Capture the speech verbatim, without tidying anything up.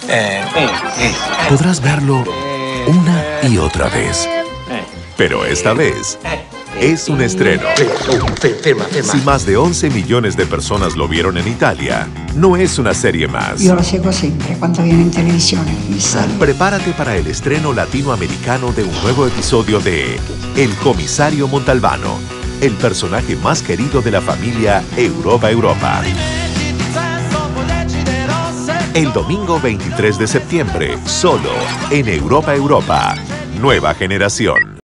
Podrás verlo una y otra vez. Pero esta vez es un estreno. Si más de once millones de personas lo vieron en Italia, no es una serie más. Yo lo seguo siempre cuando viene en televisión. Prepárate para el estreno latinoamericano de un nuevo episodio de El Comisario Montalbano, el personaje más querido de la familia Europa Europa. El domingo veintitrés de septiembre, solo en Europa Europa, Nueva Generación.